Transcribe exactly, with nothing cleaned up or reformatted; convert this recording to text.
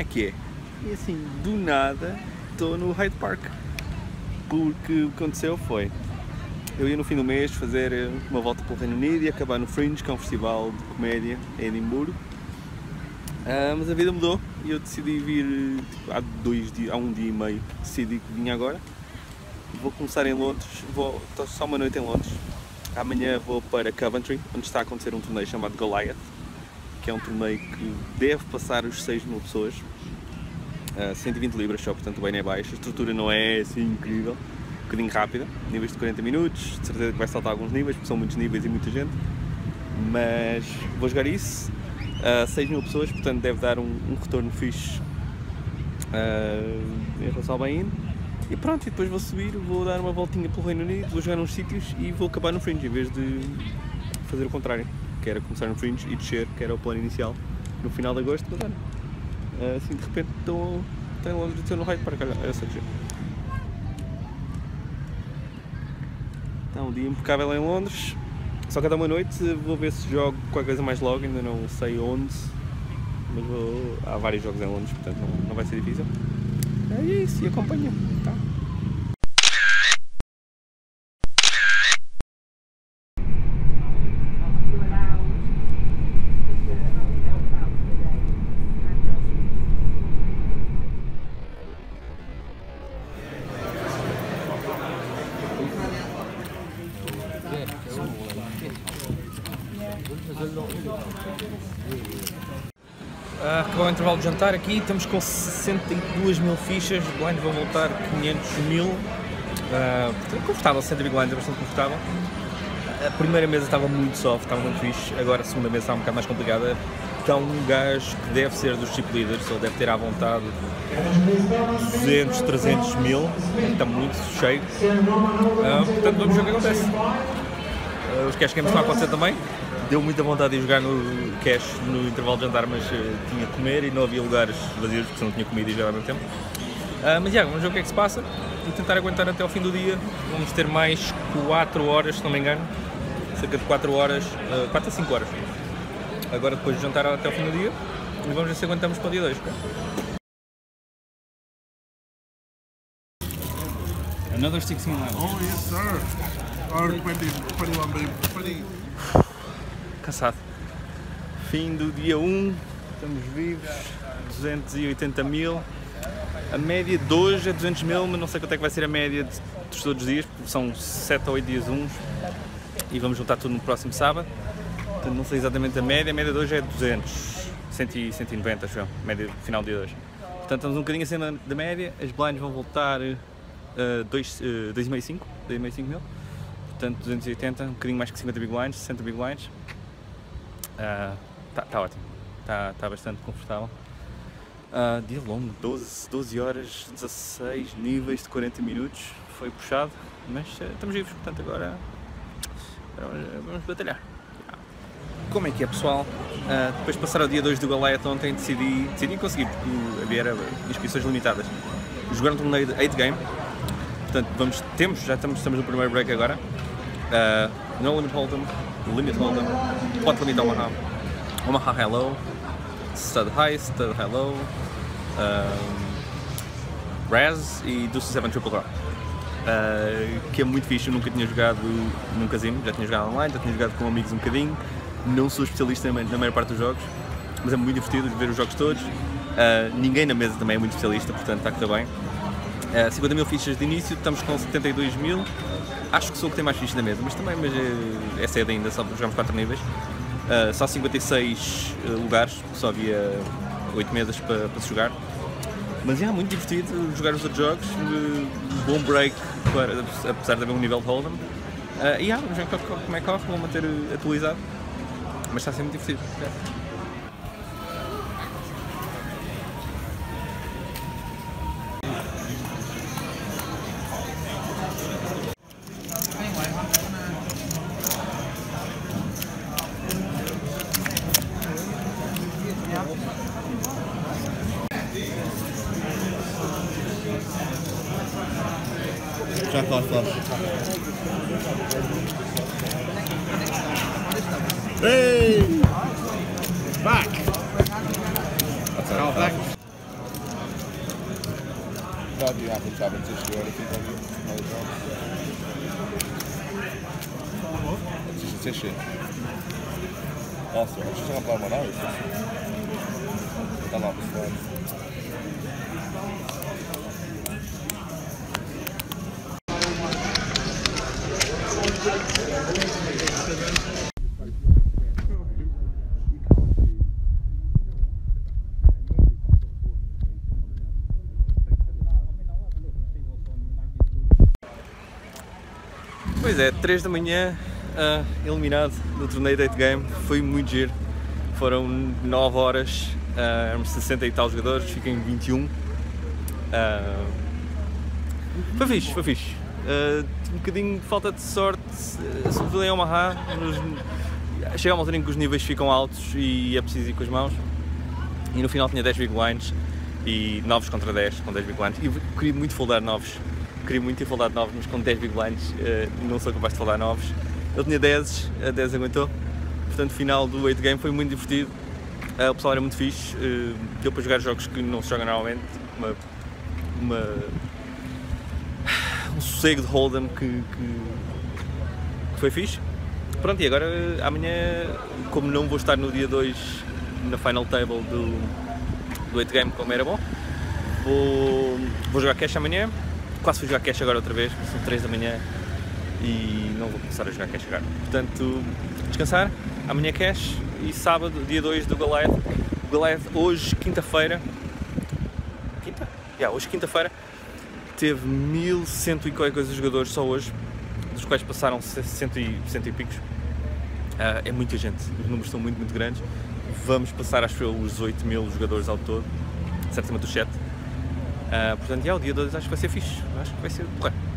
que é? E assim, do nada, estou no Hyde Park. Porque o que aconteceu foi, eu ia no fim do mês fazer uma volta pelo Reino Unido e acabar no Fringe, que é um festival de comédia em Edimburgo. Uh, mas a vida mudou e eu decidi vir tipo, há, dois dias, há um dia e meio, decidi que vinha agora. Vou começar em Londres, vou estou só uma noite em Londres. Amanhã vou para Coventry, onde está a acontecer um torneio chamado Goliath, que é um torneio que deve passar os seis mil pessoas. Uh, cento e vinte libras só, portanto bem é baixo. A estrutura não é assim incrível, um bocadinho rápida, níveis de quarenta minutos, de certeza que vai saltar alguns níveis, porque são muitos níveis e muita gente. Mas vou jogar isso, uh, seis mil pessoas, portanto deve dar um, um retorno fixe uh, em relação ao bem-indo. E pronto, e depois vou subir, vou dar uma voltinha pelo Reino Unido, vou jogar nos sítios e vou acabar no Fringe, em vez de fazer o contrário, que era começar no Fringe e descer, que era o plano inicial, no final de agosto. Mas olha, assim de repente estou em Londres e estou no Hyde Park, olha, é essa que Está um dia impecável em Londres, só que até uma noite vou ver se jogo qualquer coisa mais logo, ainda não sei onde, mas vou, há vários jogos em Londres, portanto não, não vai ser difícil. É isso, e acompanha, tá? Uh, acabou o intervalo de jantar aqui, estamos com sessenta e duas mil fichas, os blinds vão voltar quinhentos mil, uh, portanto confortável, sessenta mil blinds é bastante confortável. A primeira mesa estava muito soft, estava muito fixe, agora a segunda mesa está um bocado mais complicada. Está um gajo que deve ser dos chip leaders, ele deve ter à vontade duzentos, trezentos mil, está muito cheio, uh, portanto vamos ver o que acontece. Uh, os cash games estão a acontecer também. Deu muita vontade de jogar no cash no intervalo de jantar, mas uh, tinha que comer e não havia lugares vazios porque não tinha comida e já ao mesmo tempo. Uh, mas já, vamos ver o que é que se passa e tentar aguentar até ao fim do dia. Vamos ter mais quatro horas, se não me engano, cerca de quatro horas, uh, quatro a cinco horas. Agora depois de jantar até ao fim do dia e vamos ver se aguentamos para o dia dois. Okay? Another sixteen levels. Oh yes sir. Or twenty, twenty-one, twenty. Cansado. Fim do dia um, estamos vivos, duzentos e oitenta mil. A média de hoje é duzentos mil, mas não sei quanto é que vai ser a média de, de todos os dias, porque são sete ou oito dias uns e vamos juntar tudo no próximo sábado. Portanto, não sei exatamente a média, a média de hoje é duzentos, cento e noventa, acho eu, média final do dia de hoje. Portanto, estamos um bocadinho acima da média, as blinds vão voltar a uh, dois vírgula cinco mil. Portanto, duzentos e oitenta, um bocadinho mais que cinquenta big blinds, sessenta big blinds. Está uh, tá ótimo, está tá bastante confortável. Uh, dia longo, doze, doze horas, dezasseis níveis de quarenta minutos, foi puxado, mas uh, estamos vivos, portanto agora, agora vamos batalhar. Como é que é, pessoal? Uh, depois de passar o dia dois do Goliath ontem, decidi, decidi conseguir, porque havia era, inscrições limitadas. Jogar um torneio de oito game, portanto vamos, temos, já estamos, estamos no primeiro break agora. Uh, no Limit Hold'em, Limit Hold'em, Pot Limit Omaha, Omaha Hello, Stud High, Stud Hello, um, Raz e Deuce sete Triple Draw. Uh, que é muito fixe, eu nunca tinha jogado num casino, já tinha jogado online, já tinha jogado com amigos um bocadinho. Não sou especialista na maior parte dos jogos, mas é muito divertido ver os jogos todos. Uh, ninguém na mesa também é muito especialista, portanto está a correr bem. Uh, cinquenta mil fichas de início, estamos com setenta e dois mil. Acho que sou o que tem mais fichas na mesa, mas também mas é, é cedo ainda, só jogamos quatro níveis. Uh, só cinquenta e seis uh, lugares, só havia oito mesas para, para se jogar. Mas é muito divertido jogar os outros jogos, uh, bom break, para, apesar de haver um nível de Hold'em. Uh, e yeah, vamos ver como é que corre, vou manter atualizado, mas está a ser muito divertido. É. Já faz, faz. Hey! Back! That's how back. what happens happens this year. I think I'll do another job. It's just a tissue. That's it. I'm just going to blow my nose. That was fun. Pois é, três da manhã, uh, eliminado do torneio Date Game, foi muito giro, foram nove horas, uh, éramos sessenta e tal jogadores, fiquei em vinte e um, uh, foi fixe, foi fixe, uh, um bocadinho de falta de sorte, uh, sobretudo em Omaha, nos, chega a uma altura em que os níveis ficam altos e é preciso ir com as mãos, e no final tinha dez big blinds e nove contra dez, com dez big blinds, e eu queria muito foldar novos. Queria muito ter foldado novos, mas com dez big blinds uh, não sou capaz de foldar novos. Ele tinha dez, a dez aguentou. Portanto, o final do eight game foi muito divertido. Uh, o pessoal era muito fixe. Uh, deu para jogar jogos que não se jogam normalmente. Uma, uma, um sossego de Hold'em que, que, que foi fixe. Pronto, e agora amanhã, como não vou estar no dia dois na final table do, do eight game como era bom, vou, vou jogar cash amanhã. Quase fui jogar cash agora outra vez, são três da manhã e não vou começar a jogar cash agora. Portanto, descansar, amanhã cash e sábado, dia dois do Goliath. O Goliath hoje, quinta-feira, quinta? Yeah, hoje, quinta-feira, teve mil cento e qualquer coisa de jogadores só hoje, dos quais passaram cento e, cento e picos. Uh, é muita gente, os números são muito, muito grandes. Vamos passar, acho eu, os oito mil jogadores ao todo, certamente os sete. Uh, portanto, yeah, o dia dois acho que vai ser fixe, acho que vai ser porra.